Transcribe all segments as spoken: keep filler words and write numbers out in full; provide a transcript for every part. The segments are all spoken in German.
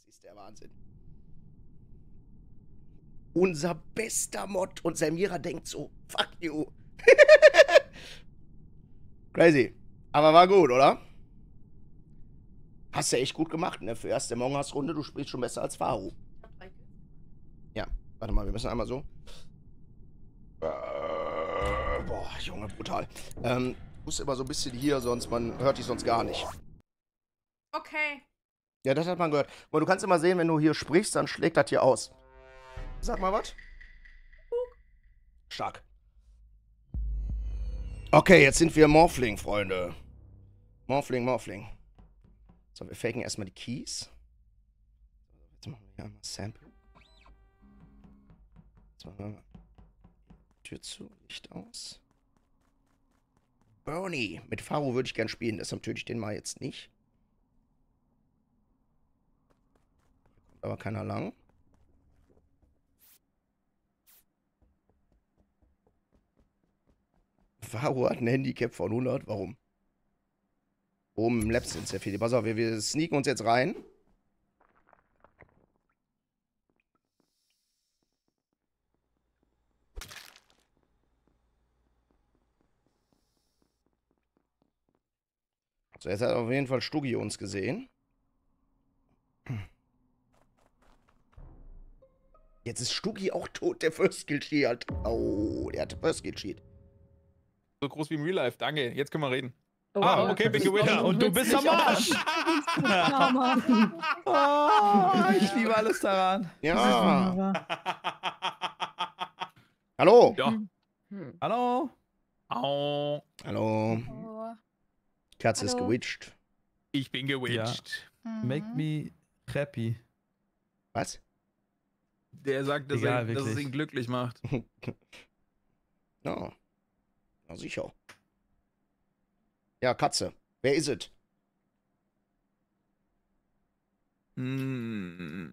Das ist der Wahnsinn. Unser bester Mod und Samira denkt so, fuck you. Crazy. Aber war gut, oder? Hast du echt gut gemacht, ne? Für erste Among Us Runde, du spielst schon besser als Faru. Ja, warte mal, wir müssen einmal so. Äh, boah, Junge, brutal. Ähm, du musst immer so ein bisschen hier, sonst man hört dich sonst gar nicht. Okay. Ja, das hat man gehört. Und du kannst immer sehen, wenn du hier sprichst, dann schlägt das hier aus. Sag mal was. Stark. Okay, jetzt sind wir Morphling, Freunde. Morphling, Morphling. So, wir faken erstmal die Keys. Jetzt machen wir hier einmal Sample. Jetzt machen wir Tür zu, Licht aus. Bernie. Mit Faro würde ich gern spielen, deshalb töte ich den mal jetzt nicht. Kommt aber keiner lang. Faro hat ein Handicap von hundert. Warum? Oben im Lab sind sehr viele. Pass auf, wir, wir sneaken uns jetzt rein. So, jetzt hat auf jeden Fall Stuggi uns gesehen. Jetzt ist Stuggi auch tot, der First Kill Sheet hat. Oh, der hatte First Kill Sheet. So groß wie im Real Life, danke. Jetzt können wir reden. Oh, ah, oh, okay, bin gewinnt. gewinnt. Und du bist am Arsch. Oh, ich liebe alles daran. Ja. Hallo. Ja. Hm. Hallo. Au. Hallo. Oh. Katze ist Hallo. gewitcht. Ich bin gewitcht. Mhm. Make me happy. Was? Der sagt, dass, Egal, er, dass es wirklich. ihn glücklich macht. Ja. Na sicher. Ja, Katze. Wer ist es? Hm.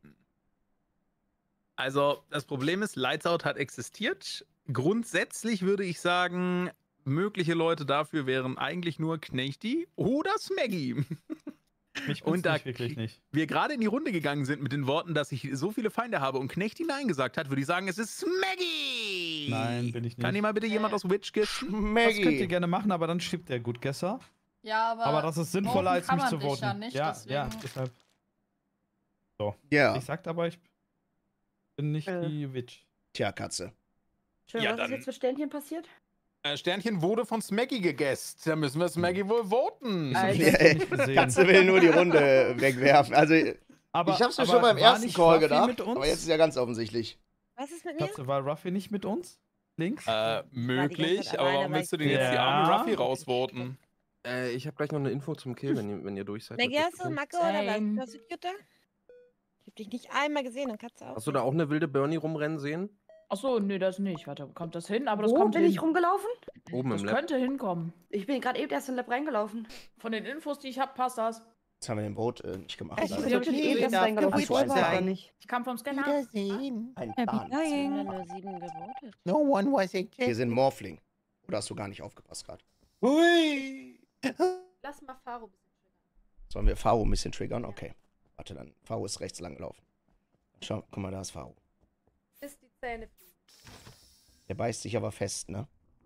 Also, das Problem ist, Lights Out hat existiert. Grundsätzlich würde ich sagen, mögliche Leute dafür wären eigentlich nur Knechti oder Smaggy. Mich Und da nicht wirklich nicht. wir gerade in die Runde gegangen sind mit den Worten, dass ich so viele Feinde habe und Knechti Nein gesagt hat, würde ich sagen, es ist Smaggy. Nein, bin ich nicht. Kann hier mal bitte jemand aus Witch gisten? Das könnt ihr Maggie. gerne machen, aber dann stirbt der Gutgesser. Ja, aber, Aber das ist sinnvoller, als kann mich man zu dich voten. ja nicht, ja, deswegen- ja, deshalb. Ja. Ich sagt aber, ich bin nicht Äh. die Witch. Tja, Katze. Schön, Ja, was dann- ist jetzt für Sternchen passiert? Äh, Sternchen wurde von Smaggy gegessen. Da müssen wir Smaggy wohl voten. Alter. Ich hab's nicht gesehen. Katze will nur die Runde wegwerfen. Also, Aber, ich hab's mir aber schon beim war ersten nicht Call Ruffy gedacht, mit uns? aber jetzt ist ja ganz offensichtlich. Was ist mit mir? Katze, war Ruffy nicht mit uns? Links? Äh, möglich, Zeit aber alleine, warum weil willst du ich- denn jetzt die arme Ja. Ruffy rausvoten? Äh, ich habe gleich noch eine Info zum Kill, wenn ihr, wenn ihr durch seid. mit Maggie, der hast du Kill. Macke oder was? Same. Was ist Jutta? Ich hab dich nicht einmal gesehen und Katze auch. Hast du da auch eine wilde Bernie rumrennen sehen? Achso, nee, das nicht. Warte, kommt das hin? Aber das Wo kommt bin hin. ich rumgelaufen? Oben Das im Lab. könnte hinkommen. Ich bin gerade eben erst in den Lab reingelaufen. Von den Infos, die ich habe, passt das. Jetzt haben wir den Boot äh, nicht gemacht. Ich Ja, bin ich hab natürlich nicht eben erst gesehen. reingelaufen. Ach Ich so, weiß ein aber Ding. nicht. Ich kam vom Scanner. Wiedersehen. Ein Happy Bahn. dying. nur sieben gewotet. No one was Wir ejected. sind Morphling. Oder hast du gar nicht aufgepasst gerade? Hui. Lass mal Faro ein bisschen triggern. Sollen wir Faro ein bisschen triggern? Okay. Warte dann. Faro ist rechts lang gelaufen. Schau, guck mal, da ist Faro. Bis die Zähne fliegen. Der beißt sich aber fest, ne?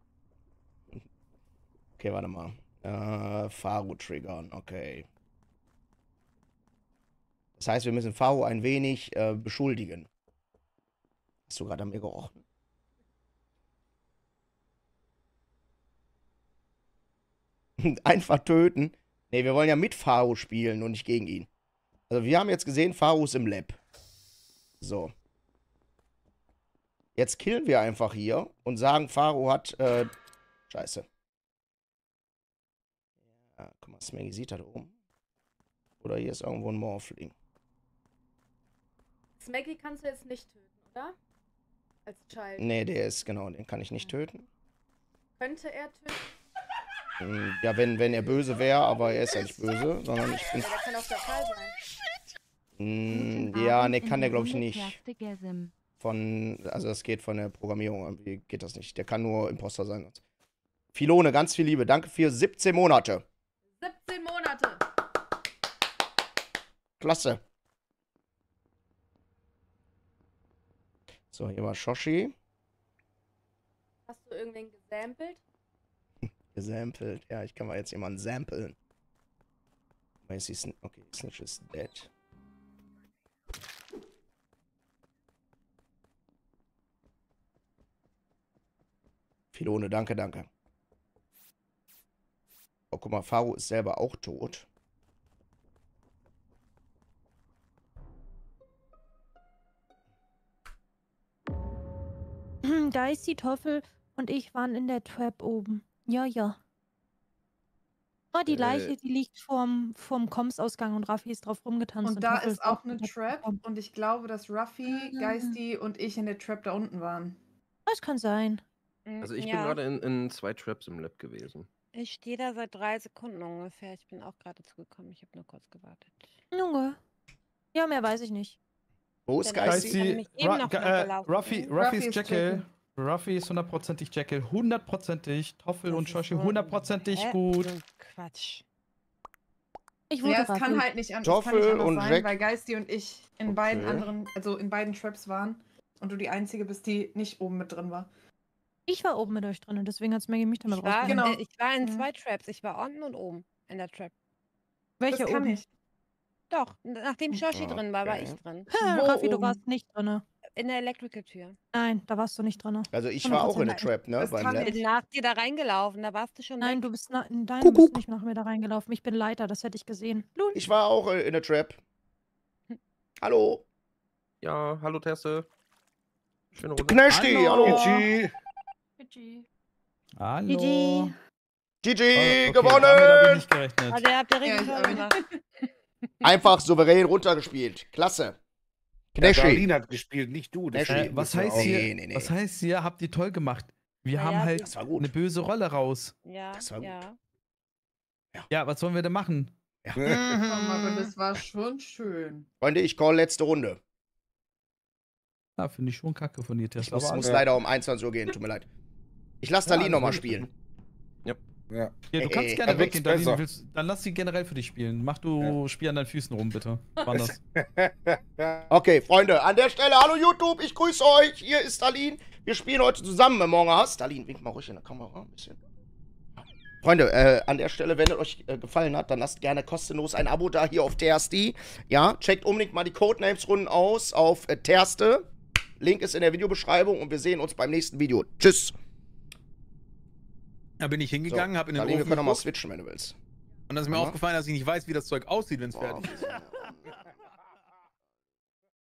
Okay, warte mal. Äh, Faro triggern, okay. Das heißt, wir müssen Faro ein wenig äh, beschuldigen. Hast du gerade an mir gerochen? Einfach töten? Ne, wir wollen ja mit Faro spielen und nicht gegen ihn. Also wir haben jetzt gesehen, Faro ist im Lab. So. Jetzt killen wir einfach hier und sagen, Faro hat, äh, scheiße. Ja, guck mal, Smaggy sieht da oben. Oder hier ist irgendwo ein Morphling. Smaggy kannst du jetzt nicht töten, oder? Als Child. Nee, der ist, genau, den kann ich nicht töten. Könnte er töten? Hm, Ja, wenn, wenn er böse wäre, aber er ist ja nicht böse, sondern ich bin... Ja, der kann auch der Fall sein. Hm, ja, ne, kann der glaube ich nicht. Von, also das geht von der Programmierung, irgendwie geht das nicht. Der kann nur Imposter sein. Filone, ganz viel Liebe. Danke für siebzehn Monate. siebzehn Monate. Klasse. So, hier war Shoshi. Hast du irgendwen gesampelt? Gesampelt. Ja, ich kann mal jetzt jemanden samplen. Weiß ich, okay, Snitch ist dead. Filone, danke, danke. Oh, guck mal, Faro ist selber auch tot. Da ist die Toffel und ich waren in der Trap oben. Ja, ja. Oh, die Äh. Leiche, die liegt vorm, vorm Koms-Ausgang und Raffi ist drauf rumgetanzt. Und da Toffel ist auch in eine der Trap gekommen. und ich glaube, dass Ruffy, Ah. Geisty und ich in der Trap da unten waren. Das kann sein. Mm, Also ich bin ja, gerade in, in zwei Traps im Lab gewesen. ich stehe da seit drei Sekunden ungefähr. Ich bin auch gerade zugekommen. Ich habe nur kurz gewartet. Junge. Ja, mehr weiß ich nicht. Wo ist Dann Geisty? ist sie- kann nämlich eben Ra noch Ge- mal äh, gelaufen Ruffy, sein. Ruffy Ruffy ist ist Jekyll. Jekyll. Ruffy ist hundertprozentig Jekyll. hundertprozentig. Toffel Das und ist Shoshi so- hundertprozentig Hä? gut. So ein Quatsch. Ich wurde Ja, es Raffi. kann halt nicht, an, es kann Toffel nicht anders und sein, Jack. weil Geisty und ich in Okay. beiden anderen, also in beiden Traps waren und du die Einzige bist, die nicht oben mit drin war. Ich war oben mit euch drin und deswegen hat es Maggie mich damit Ich war, rausgenommen. Genau. äh, ich war in Mhm. zwei Traps. Ich war unten und oben in der Trap. Welche das kann oben? ich. Doch, n- nachdem Shoshi drin war, war Okay. ich drin. Ha, Wo Raffi, du oben? warst nicht drin. In der Electrical-Tür. Nein, da warst du nicht drin. Also ich war auch in der hundertprozentig. Trap, ne? Das Beim kann Lab. Ich bin nach dir da reingelaufen, da warst du schon Nein, weg. du bist, na, nein, du Kuckuck. bist nicht nach mir da reingelaufen. Ich bin Leiter, das hätte ich gesehen. Lul. Ich war auch äh, in der Trap. Hallo. Ja, hallo Teste. Schöne Runde. Knöschti, hallo. Hallo. G Hallo. G G. G G, Oh, okay, damit habe ich gewonnen. nicht gerechnet. Also ihr habt ja Ja, richtig ich toll auch. gemacht. Einfach souverän runtergespielt. Klasse. Der Knöschi. Darlene hat gespielt, nicht du. Knöschi. deswegen Äh, was bist du heißt auch- hier? Nee, nee, nee. Was heißt hier? Habt ihr toll gemacht. Wir Na haben ja, halt Das war eine gut. böse Rolle raus. Ja, Das war gut. ja. Ja, was sollen wir denn machen? Komm, aber das war schon schön. Freunde, ich call letzte Runde. Na, finde ich schon kacke von dir, Ich Tesla. muss, aber muss Ja. leider um einundzwanzig Uhr gehen, tut mir leid. Ich lasse Ja, Darlene nochmal alles spielen. Ja. Ja, du Ey, kannst ey, gerne dann wird's weggehen, Darlene, besser. willst, dann lass sie generell für dich spielen. Mach du Spiel an deinen Füßen rum, bitte. Wann das? Okay, Freunde, an der Stelle, hallo YouTube, ich grüße euch. Hier ist Darlene. Wir spielen heute zusammen im Among Us. Darlene, wink mal ruhig in der Kamera ein bisschen. Freunde, äh, an der Stelle, wenn es euch äh, gefallen hat, dann lasst gerne kostenlos ein Abo da hier auf T R S D. Ja, checkt unbedingt mal die Codenames-Runden aus auf äh, Terste. Link ist in der Videobeschreibung und wir sehen uns beim nächsten Video. Tschüss. Da bin ich hingegangen, habe in den Darlene, wir Ofen können noch mal geguckt switchen, wenn du willst. und dann ist mir Ja. aufgefallen, dass ich nicht weiß, wie das Zeug aussieht, wenn es Boah. fertig ist.